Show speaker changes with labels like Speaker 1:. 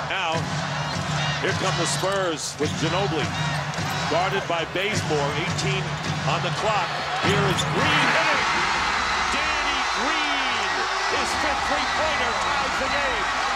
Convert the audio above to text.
Speaker 1: Now, here come the Spurs with Ginobili. Guarded by Bazemore, 18 on the clock. Here is Green hitting. Danny Green, his fifth three-pointer ties the game.